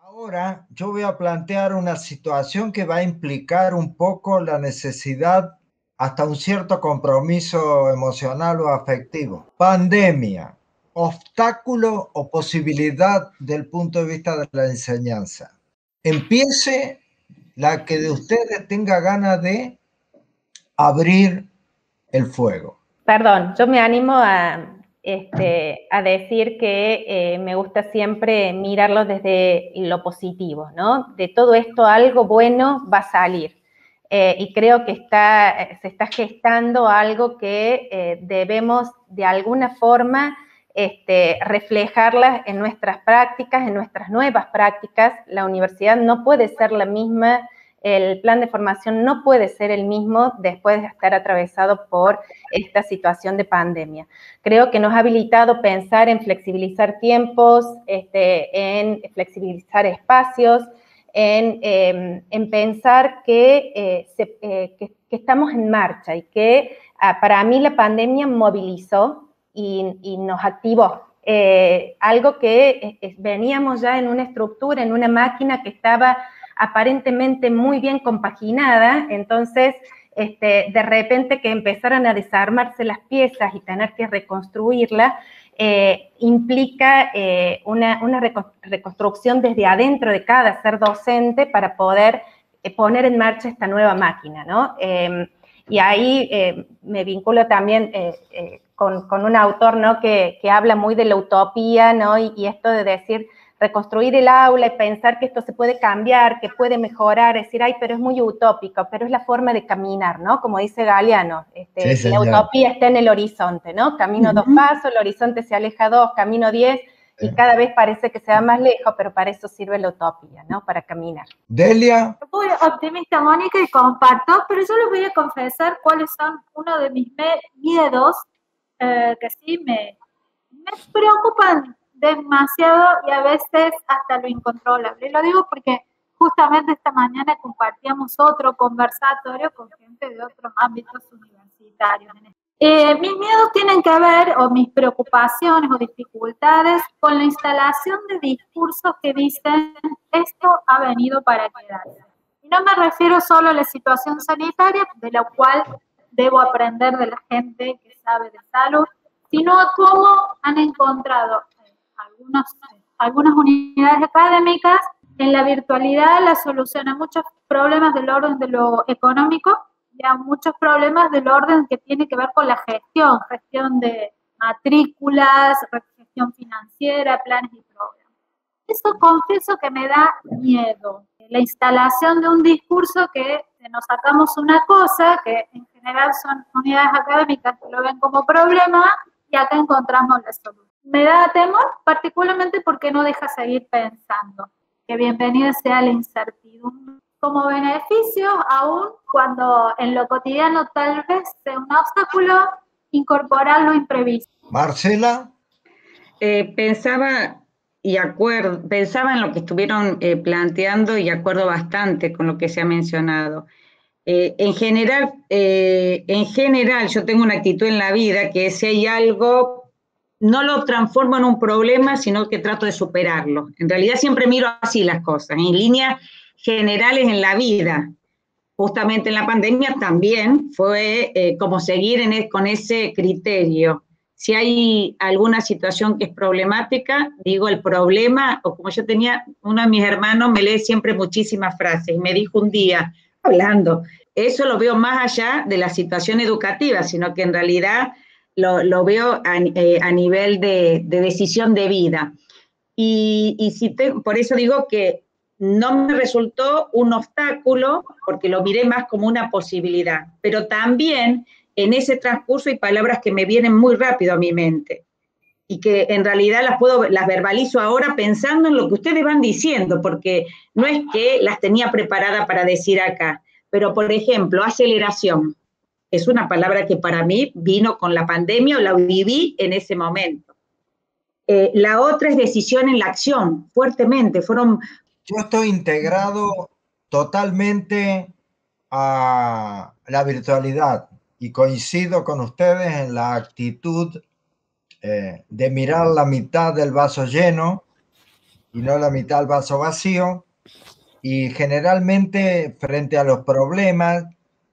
Ahora yo voy a plantear una situación que va a implicar un poco la necesidad hasta un cierto compromiso emocional o afectivo. Pandemia, obstáculo o posibilidad del punto de vista de la enseñanza. Empiece la que de ustedes tenga ganas de abrir el fuego. Perdón, yo me animo a decir que me gusta siempre mirarlo desde lo positivo, ¿no? De todo esto algo bueno va a salir. Y creo que se está gestando algo que debemos de alguna forma reflejarlas en nuestras prácticas, en nuestras nuevas prácticas. La universidad no puede ser la misma, el plan de formación no puede ser el mismo después de estar atravesado por esta situación de pandemia. Creo que nos ha habilitado pensar en flexibilizar tiempos, en flexibilizar espacios, en pensar que estamos en marcha y que para mí la pandemia movilizó y nos activó. Algo que veníamos ya en una estructura, en una máquina que estaba aparentemente muy bien compaginada, entonces de repente que empezaran a desarmarse las piezas y tener que reconstruirlas, implica una reconstrucción desde adentro de cada ser docente para poder poner en marcha esta nueva máquina, ¿no? Y ahí me vinculo también con un autor, ¿no? que habla muy de la utopía, ¿no? Y esto de decir, reconstruir el aula y pensar que esto se puede cambiar, que puede mejorar, decir, ay, pero es muy utópico, pero es la forma de caminar, ¿no? Como dice Galeano, Sí, la señor. utopía está en el horizonte, ¿no? Camino 2 pasos, el horizonte se aleja 2, camino 10, y cada vez parece que se va más lejos, pero para eso sirve la utopía, ¿no? Para caminar. Delia. Muy optimista, Mónica, y comparto, pero yo les voy a confesar cuáles son uno de mis miedos que sí me preocupan demasiado y a veces hasta lo incontrolable. Lo digo porque justamente esta mañana compartíamos otro conversatorio con gente de otros ámbitos universitarios. Mis miedos tienen que ver, o mis preocupaciones o dificultades, con la instalación de discursos que dicen esto ha venido para quedarse. Y no me refiero solo a la situación sanitaria, de la cual debo aprender de la gente que sabe de salud, sino a cómo han encontrado algunas unidades académicas en la virtualidad la solución a muchos problemas del orden de lo económico y a muchos problemas del orden que tiene que ver con la gestión de matrículas, gestión financiera, planes y programas. Eso confieso que me da miedo. La instalación de un discurso que nos sacamos una cosa, que en general son unidades académicas que lo ven como problema, y acá encontramos la solución. Me da temor, particularmente porque no deja seguir pensando. Que bienvenida sea la incertidumbre como beneficio, aún cuando en lo cotidiano tal vez sea un obstáculo, incorporar lo imprevisto. Marcela. Pensaba en lo que estuvieron planteando y acuerdo bastante con lo que se ha mencionado. En general, yo tengo una actitud en la vida que si hay algo, no lo transformo en un problema, sino que trato de superarlo. En realidad siempre miro así las cosas, en líneas generales en la vida. Justamente en la pandemia también fue como seguir con ese criterio. Si hay alguna situación que es problemática, digo el problema, o como yo tenía, uno de mis hermanos me lee siempre muchísimas frases y me dijo un día, hablando, eso lo veo más allá de la situación educativa, sino que en realidad lo veo a nivel de decisión de vida. Por eso digo que no me resultó un obstáculo, porque lo miré más como una posibilidad, pero también en ese transcurso hay palabras que me vienen muy rápido a mi mente y que en realidad las verbalizo ahora pensando en lo que ustedes van diciendo, porque no es que las tenía preparadas para decir acá, pero por ejemplo, aceleración es una palabra que para mí vino con la pandemia o la viví en ese momento. La otra es decisión en la acción, fuertemente, Yo estoy integrado totalmente a la virtualidad y coincido con ustedes en la actitud de mirar la mitad del vaso lleno y no la mitad del vaso vacío. Y generalmente frente a los problemas,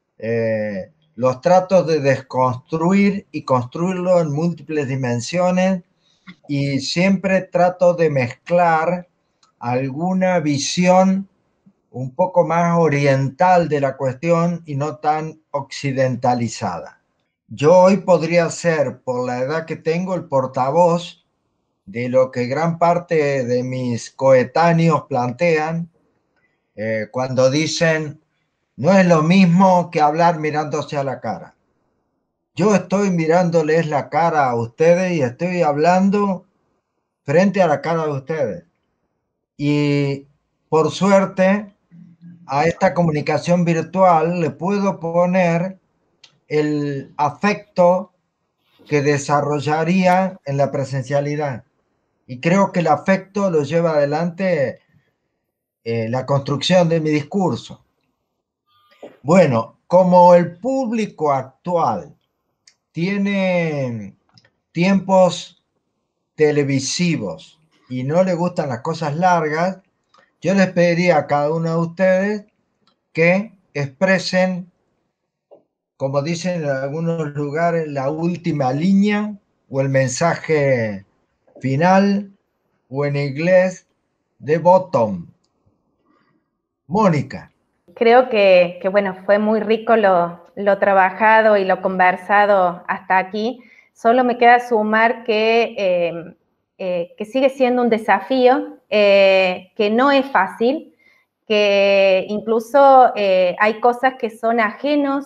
los trato de desconstruir y construirlo en múltiples dimensiones, y siempre trato de mezclar alguna visión un poco más oriental de la cuestión y no tan occidentalizada. Yo hoy podría ser, por la edad que tengo, el portavoz de lo que gran parte de mis coetáneos plantean cuando dicen: no es lo mismo que hablar mirándose a la cara. Yo estoy mirándoles la cara a ustedes y estoy hablando frente a la cara de ustedes. Y por suerte, a esta comunicación virtual le puedo poner el afecto que desarrollaría en la presencialidad. Y creo que el afecto lo lleva adelante la construcción de mi discurso. Bueno, como el público actual tiene tiempos televisivos y no le gustan las cosas largas, yo les pediría a cada uno de ustedes que expresen, como dicen en algunos lugares, la última línea o el mensaje final, o en inglés, the bottom. Mónica. Creo bueno, fue muy rico lo trabajado y lo conversado hasta aquí. Solo me queda sumar que sigue siendo un desafío, que no es fácil, que incluso hay cosas que son ajenos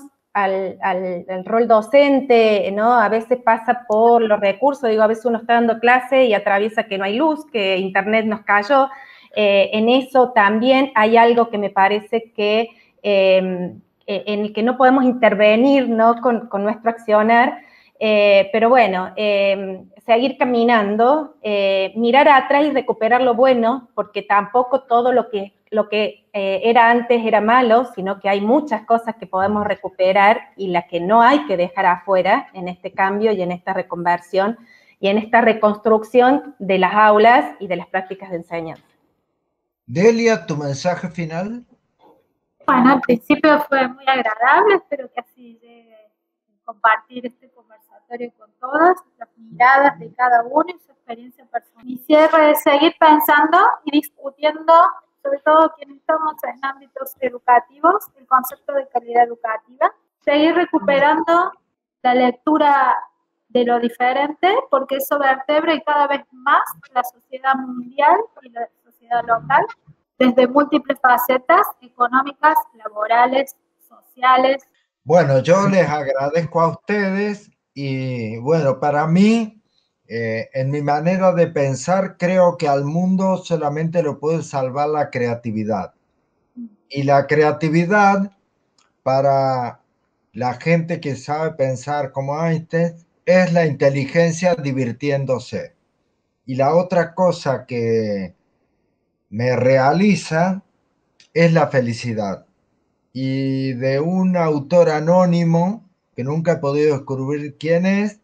al rol docente, ¿no? A veces pasa por los recursos, digo, a veces uno está dando clase y atraviesa que no hay luz, que internet nos cayó. En eso también hay algo que me parece que en el que no podemos intervenir, ¿no? con nuestro accionar, pero bueno, seguir caminando, mirar atrás y recuperar lo bueno, porque tampoco todo lo que era antes era malo, sino que hay muchas cosas que podemos recuperar y las que no hay que dejar afuera en este cambio y en esta reconversión y en esta reconstrucción de las aulas y de las prácticas de enseñanza. Delia, ¿tu mensaje final? Bueno, al principio fue muy agradable, espero que así llegue a compartir este conversatorio con todas, las miradas de cada uno y su experiencia personal. Mi cierre es seguir pensando y discutiendo, sobre todo quienes estamos en ámbitos educativos, el concepto de calidad educativa, seguir recuperando la lectura de lo diferente, porque eso vertebra y cada vez más la sociedad mundial y la sociedad local, desde múltiples facetas económicas, laborales, sociales. Bueno, yo les agradezco a ustedes y bueno, para mí, en mi manera de pensar, creo que al mundo solamente lo puede salvar la creatividad. Y la creatividad, para la gente que sabe pensar como Einstein, es la inteligencia divirtiéndose. Y la otra cosa que me realiza es la felicidad. Y de un autor anónimo, que nunca he podido descubrir quién es,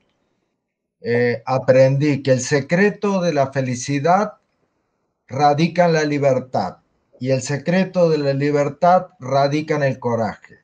aprendí que el secreto de la felicidad radica en la libertad y el secreto de la libertad radica en el coraje.